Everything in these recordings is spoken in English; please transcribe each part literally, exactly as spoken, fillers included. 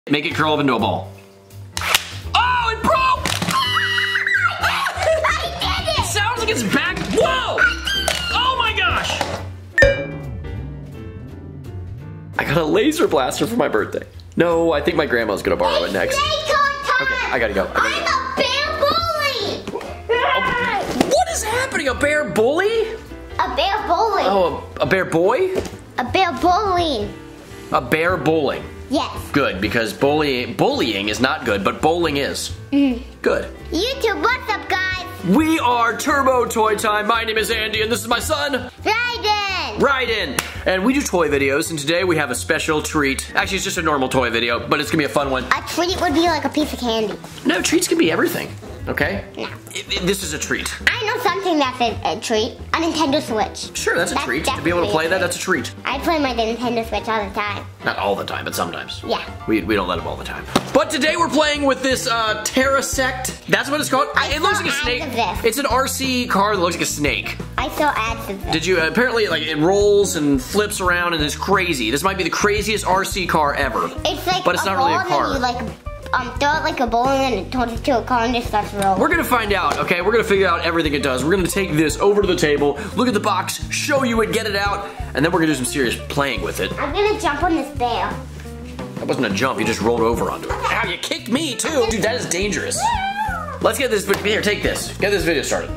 Make it curl up into a ball. Oh, it broke! I did it! It sounds like it's back. Whoa! Oh my gosh! I got a laser blaster for my birthday. No, I think my grandma's gonna borrow it next. Okay, I gotta go. I gotta I'm go. a bear bully! What is happening? A bear bully? A bear bully. Oh, a, a bear boy? A bear bully. A bear bowling. Yes. Good, because bullying bullying is not good, but bowling is. Mm. Good. YouTube, what's up, guys? We are Turbo Toy Time. My name is Andy, and this is my son, Raiden. Raiden. And we do toy videos, and today we have a special treat. Actually, it's just a normal toy video, but it's gonna be a fun one. A treat would be like a piece of candy. No, treats can be everything, okay? No. It, it, this is a treat. I know something that's a, a treat. A Nintendo Switch. Sure, that's a That's treat. To be able to definitely play a that, treat. that's a treat. I play my Nintendo Switch all the time. Not all the time, but sometimes. Yeah. We, we don't let them all the time. But today we're playing with this uh, Terrasect. That's what it's called. I it looks saw like a ads snake. of this. It's an R C car that looks like a snake. I saw ads of this. Did you? Uh, apparently, like it rolls and flips around and is crazy. This might be the craziest R C car ever. It's like but it's a not ball really a and car. then you like um, throw it like a ball and then it turns into a car and just starts rolling. We're gonna find out, okay? We're gonna figure out everything it does. We're gonna take this over to the table, look at the box, show you it, get it out, and then we're gonna do some serious playing with it. I'm gonna jump on this bear. That wasn't a jump, you just rolled over onto it. Ow, you kicked me too! Dude, that is dangerous. Let's get this, here, take this. Get this video started.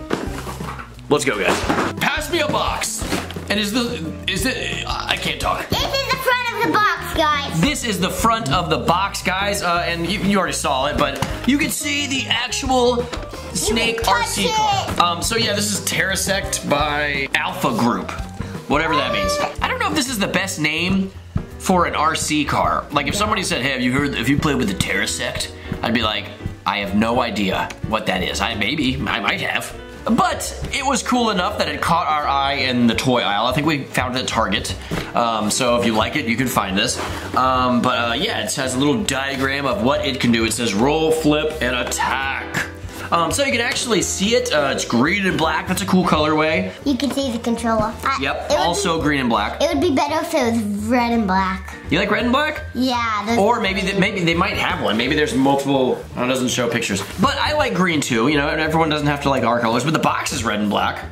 Let's go, guys. Pass me a box. And is the, is it, I can't talk. This is the front of the box, guys. This is the front of the box, guys, uh, and you, you already saw it, but you can see the actual Snake touch R C it. car. Um, so yeah, this is Terrasect by Alpha Group, whatever that means. I don't know if this is the best name for an R C car. Like if somebody said, hey, have you heard, if you played with the Terrasect? I'd be like, I have no idea what that is. I maybe, I might have. But it was cool enough that it caught our eye in the toy aisle. I think we found it at Target. Um, so if you like it, you can find this. Um, but uh, yeah, it has a little diagram of what it can do. It says roll, flip, and attack. Um, so you can actually see it. Uh, it's green and black. That's a cool colorway. You can see the controller. I, Yep, it would also be, green and black. It would be better if it was red and black. You like red and black? Yeah. those- Or maybe they, maybe they might have one. Maybe there's multiple. Oh, it doesn't show pictures. But I like green too. You know, everyone doesn't have to like our colors. But the box is red and black.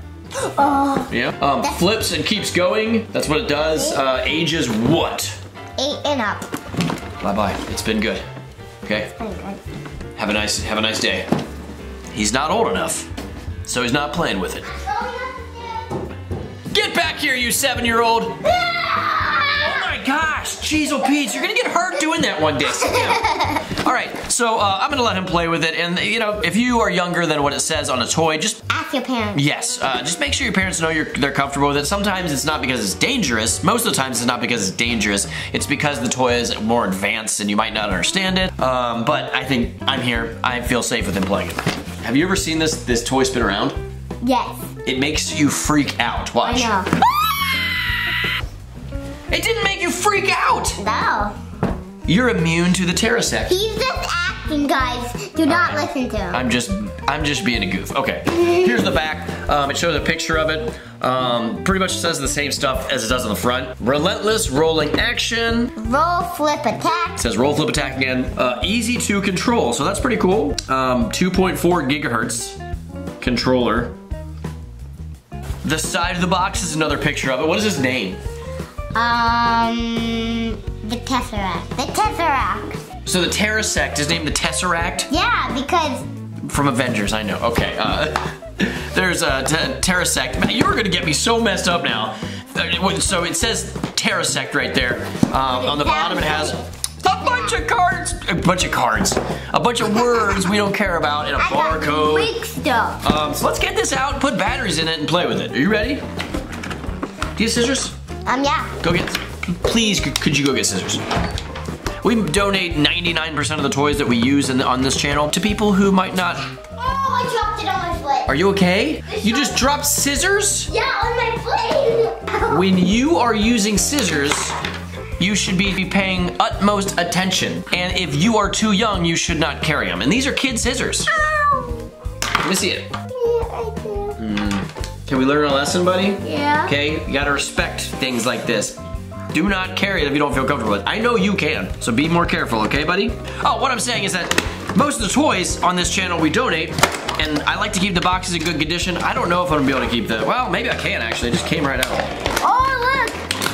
Oh. Yeah. Um, flips and keeps going. That's what it does. Uh, ages what? Eight and up. Bye bye. It's been good. Okay. Pretty good. Have a nice have a nice day. He's not old enough, so he's not playing with it. Get back here, you seven-year-old! Oh my gosh, Jeez, oh Pete, you're gonna get hurt doing that one day. Yeah. All right, so uh, I'm gonna let him play with it, and you know, if you are younger than what it says on a toy, just Ask your parents. yes, uh, just make sure your parents know you're they're comfortable with it. Sometimes it's not because it's dangerous. Most of the times it's not because it's dangerous. It's because the toy is more advanced and you might not understand it. Um, but I think I'm here. I feel safe with him playing it. Have you ever seen this this toy spin around? Yes. It makes you freak out. Watch. I know. It didn't make you freak out. No. You're immune to the Terrasect. He's just acting, guys. Do not right. listen to him. I'm just, I'm just being a goof. Okay, here's the back. Um, it shows a picture of it. Um, pretty much says the same stuff as it does on the front. Relentless rolling action. Roll, flip, attack. It says roll, flip, attack again. Uh, easy to control, so that's pretty cool. Um, two point four gigahertz controller. The side of the box is another picture of it. What is his name? Um, the Tesseract. The Tesseract. So the Terrasect is named the Tesseract? Yeah, because From Avengers, I know. Okay, uh, there's a Terrasect. Man, you're gonna get me so messed up now. Uh, So it says Terrasect right there. Um, on the bottom it has a bunch of cards. A bunch of cards. A bunch of words we don't care about and a I got barcode. big stuff. Um, so let's get this out, put batteries in it, and play with it. Are you ready? Do you have scissors? Um, yeah. Go get, please, could could you go get scissors? We donate ninety-nine percent of the toys that we use in the, on this channel to people who might not. Oh, I dropped it on my foot. Are you okay? You just dropped scissors? Yeah, on my foot. When you are using scissors, you should be paying utmost attention. And if you are too young, you should not carry them. And these are kid scissors. Ow. Let me see it. Yeah, I do. Can we learn a lesson, buddy? Yeah. Okay, you gotta respect things like this. do not carry it if you don't feel comfortable with it. I know you can, so be more careful, okay, buddy? Oh, what I'm saying is that most of the toys on this channel we donate, and I like to keep the boxes in good condition. I don't know if I'm gonna be able to keep the, well, maybe I can actually, it just came right out. Oh, look!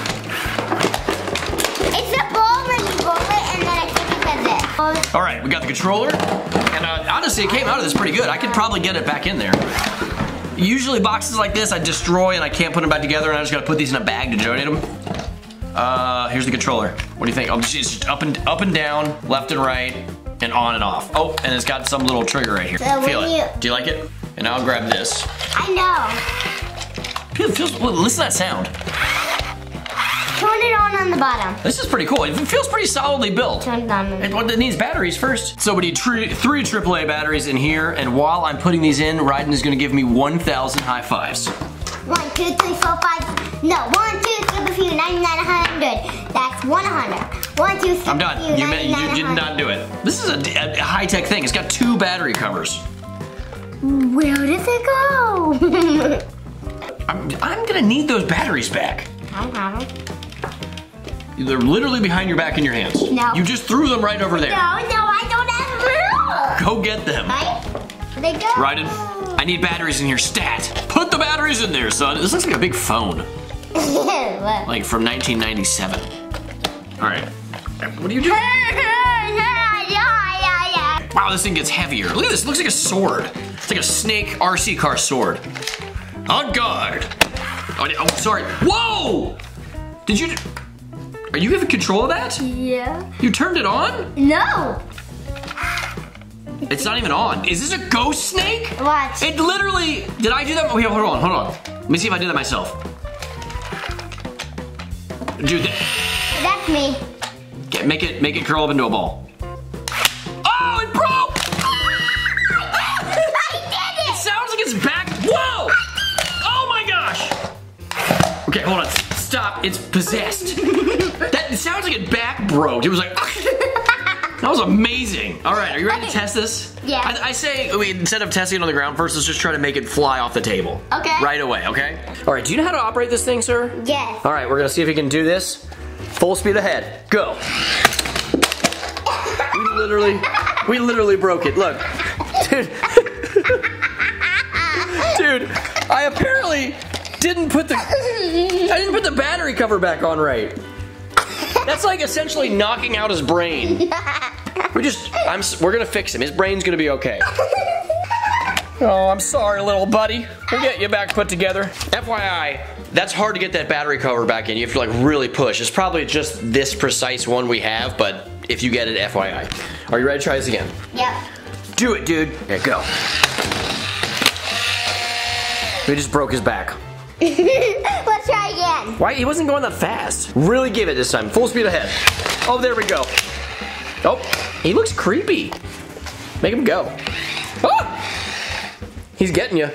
It's a ball when you roll it, and then I think it does it. Oh. All right, we got the controller, and uh, honestly, it came out of this pretty good. I could probably get it back in there. Usually boxes like this I destroy and I can't put them back together, and I just gotta put these in a bag to donate them. Uh, here's the controller. What do you think? Oh, it's just up and up and down, left and right, and on and off. Oh, and it's got some little trigger right here. So Feel it. You... Do you like it? And I'll grab this. I know. It feels, listen to that sound. Turn it on on the bottom. This is pretty cool. It feels pretty solidly built. Turn it on. It, it needs batteries first. So we need three, three triple A batteries in here, and while I'm putting these in, Ryden is gonna give me one thousand high fives. One, two, three, four, five. No, one, two, three, four, five, ninety-nine, one hundred. That's one hundred. One, two, three, I'm done. You, you, you did not do it. This is a, a high-tech thing. It's got two battery covers. Where does it go? I'm, I'm gonna need those batteries back. I don't have them. They're literally behind your back in your hands. No. You just threw them right over there. No, no, I don't have them. Go get them. Right? Where they go? Ryden, I need batteries in here stat. Put the batteries in there, son. This looks like a big phone. What? Like from nineteen ninety-seven. All right. What are you doing? Wow, this thing gets heavier. Look at this, it looks like a sword. It's like a snake R C car sword. On guard. Oh, oh sorry. Whoa! Did you, are you having control of that? Yeah. You turned it on? No. It's not even on. Is this a ghost snake? Watch. It literally, did I do that? Wait, hold on, hold on. Let me see if I did that myself. Dude, that, That's me. okay, make it, make it curl up into a ball. Oh, it broke! I did It it. sounds like it's back. Whoa! Oh my gosh! Okay, hold on. Stop. It's possessed. That it sounds like it back broke. It was like. That was amazing. All right, are you ready to test this? Yeah. I, I say we, instead of testing it on the ground first, let's just try to make it fly off the table. Okay. Right away. Okay. All right. Do you know how to operate this thing, sir? Yes. All right. We're gonna see if we can do this. Full speed ahead. Go. We literally, we literally broke it. Look, dude. Dude, I apparently didn't put the, I didn't put the battery cover back on right. That's like essentially knocking out his brain. We just, I'm, we're gonna fix him. His brain's gonna be okay. Oh, I'm sorry, little buddy. We'll get you back put together. F Y I, that's hard to get that battery cover back in. You have to like really push. It's probably just this precise one we have, but if you get it, F Y I. Are you ready to try this again? Yep. Do it, dude. Okay, go. We just broke his back. Let's try again. Why? He wasn't going that fast. Really give it this time. Full speed ahead. Oh, there we go. Oh, he looks creepy. Make him go. Oh! He's getting you.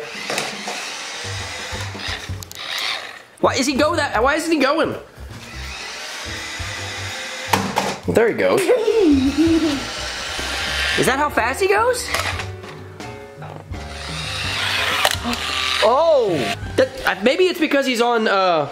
Why is he go that? Why isn't he going? Well, there he goes. Is that how fast he goes? Oh, that, uh, maybe it's because he's on. Uh,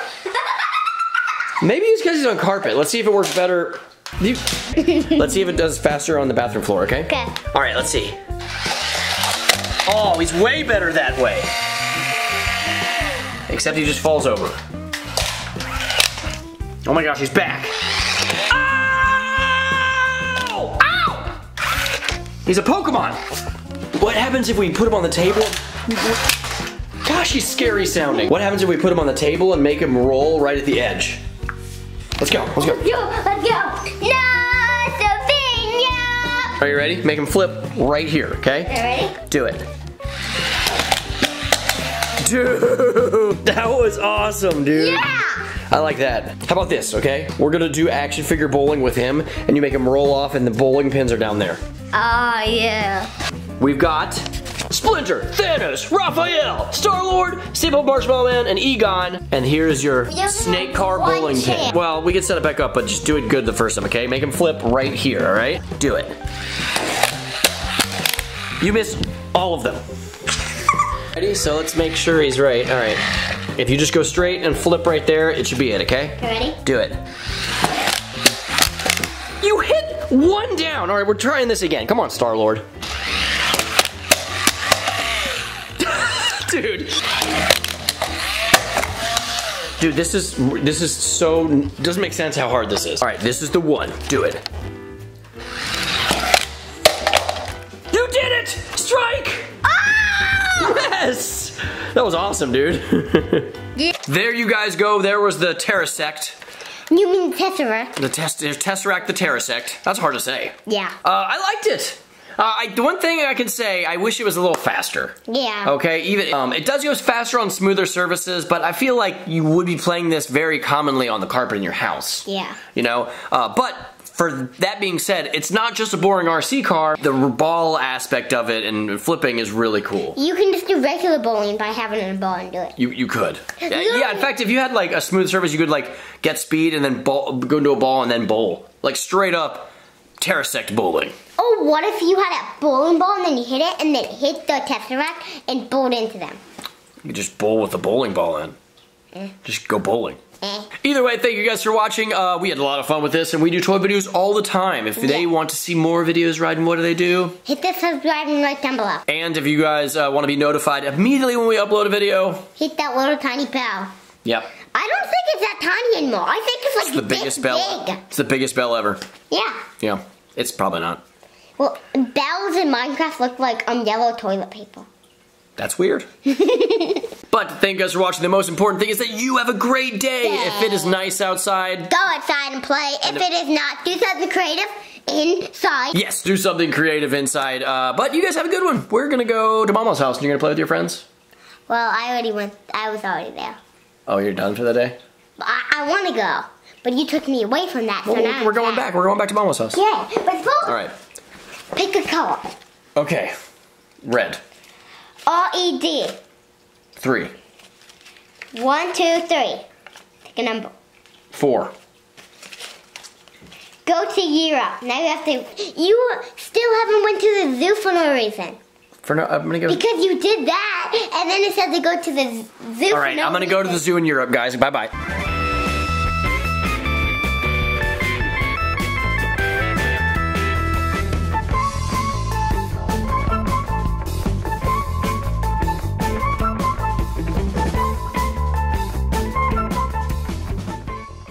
maybe it's because he's on carpet. Let's see if it works better. You, let's see if it does faster on the bathroom floor. Okay. Okay. All right. Let's see. Oh, he's way better that way. Except he just falls over. Oh my gosh, he's back. Ow! Ow! He's a Pokemon. What happens if we put him on the table? Gosh, he's scary sounding. What happens if we put him on the table and make him roll right at the edge? Let's go, let's go. Let's go, let's go. No, Sophia. Are you ready? Make him flip right here, okay? You ready? Do it. Dude, that was awesome, dude. Yeah. I like that. How about this, okay? We're gonna do action figure bowling with him, and you make him roll off, and the bowling pins are down there. Oh, yeah. We've got Splinter, Thanos, Raphael, Star-Lord, Simple Marshmallow Man, and Egon. And here's your You only snake have car one bowling pin. chance. Well, we can set it back up, but just do it good the first time, okay? Make him flip right here, all right? Do it. You missed all of them. Ready? So let's make sure he's right. All right. If you just go straight and flip right there, it should be it, okay? You ready? Do it. You hit one down. All right, we're trying this again. Come on, Star-Lord. Dude. Dude, this is this is so doesn't make sense how hard this is. All right, this is the one. Do it. You did it! Strike! Oh! Yes! That was awesome, dude. Yeah. There you guys go. There was the Terrasect. You mean the Tesseract? The test Tesseract, the Terrasect. That's hard to say. Yeah. Uh, I liked it. Uh, I, the one thing I can say, I wish it was a little faster. Yeah. Okay, even um, it does go faster on smoother surfaces, but I feel like you would be playing this very commonly on the carpet in your house. Yeah. You know, uh, but for that being said, it's not just a boring R C car. The ball aspect of it and flipping is really cool. You can just do regular bowling by having a ball and do it. You you could. Yeah, yeah, in fact, if you had like a smooth surface, you could like get speed and then ball, go into a ball and then bowl. Like straight up Terrasect bowling. Oh, what if you had a bowling ball and then you hit it and then hit the Tesseract and bowled into them? You could just bowl with the bowling ball in. Eh. Just go bowling. Eh. Either way, thank you guys for watching. Uh, we had a lot of fun with this, and we do toy videos all the time. If they Yeah. want to see more videos, Ryden, what do they do? Hit the subscribe button right down below. And if you guys uh, want to be notified immediately when we upload a video, Hit that little tiny bell. yep. I don't think it's that tiny anymore. I think it's like It's the this biggest bell. big. It's the biggest bell ever. Yeah. Yeah, it's probably not. Well, bells in Minecraft look like um yellow toilet paper. That's weird. But thank you guys for watching. The most important thing is that you have a great day. Yeah. If it is nice outside, Go outside and play. If it is not, do something creative inside. yes, do something creative inside. Uh, but you guys have a good one. We're gonna go to Mama's house and you're gonna play with your friends. Well, I already went. I was already there. Oh, you're done for the day? I, I want to go, but you took me away from that. So Well, now we're I'm going sad. back. We're going back to Mama's house. Yeah, but suppose All right. pick a color. Okay. Red. R E D. Three. One, two, three. Pick a number. Four. Go to Europe. Now you have to. You still haven't went to the zoo for no reason. For no, I'm gonna go. Because you did that, and then it said to go to the zoo. All right, for no I'm gonna go to the reason. zoo in Europe, guys. Bye bye.